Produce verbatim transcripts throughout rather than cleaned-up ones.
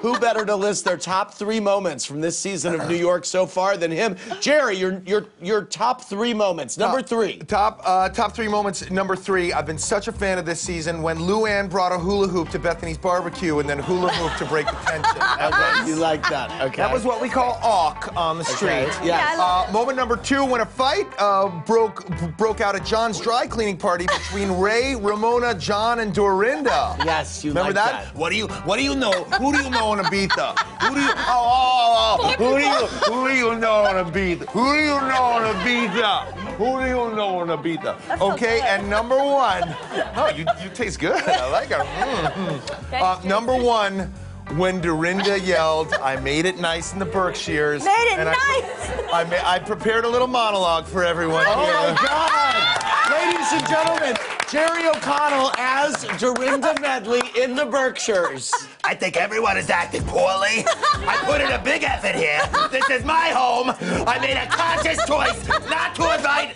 who better to list their top three moments from this season of New York so far than him? Jerry, your your your top three moments. Number top, three. Top uh, top three moments. Number three. I've been such a fan of this season when Luann brought a hula hoop to Bethany's barbecue and then hula hoop to break the tension. Okay, you like that? Okay. That was what we call awk on the street. Okay. Yes. Yeah, Uh, moment number two, when a fight uh, broke broke out at John's dry cleaning party between Ray, Ramona, John, and Dorinda. Yes, you Remember like that? that. What do you What do you know? Who do you know on Ibiza? Who do you? Oh, oh, oh. Who do you Who do you know on Ibiza? Who do you know on Ibiza? Who do you know on Ibiza? Okay, and number one. No, you you taste good. I like it. Mm-hmm. Uh, number one. When Dorinda yelled, I made it nice in the Berkshires. Made it and nice. I, I, ma- I prepared a little monologue for everyone Oh here. my God! Ladies and gentlemen, Jerry O'Connell as Dorinda Medley in the Berkshires. I think everyone is acting poorly. I put in a big effort here. This is my home. I made a conscious choice not to invite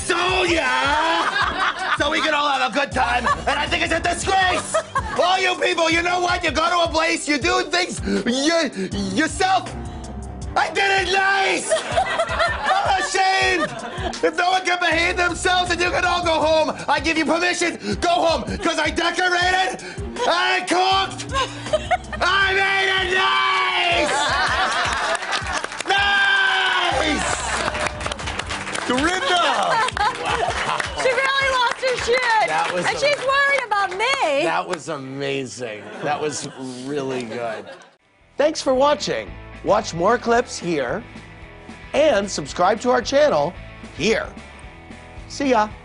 Sonia so we can all have a good time. And I think it's a disgrace. All you people, you know what? You go to a place, you do things you, yourself. I did it nice. I'm ashamed. If no one can behave themselves, then you can all go home. I give you permission. Go home, because I decorated, I cooked, I made it nice. Nice. Dorinda! She really lost her shit. That was and a- she's worried about me. That was amazing. That was really good. Thanks for watching. Watch more clips here and subscribe to our channel here. See ya.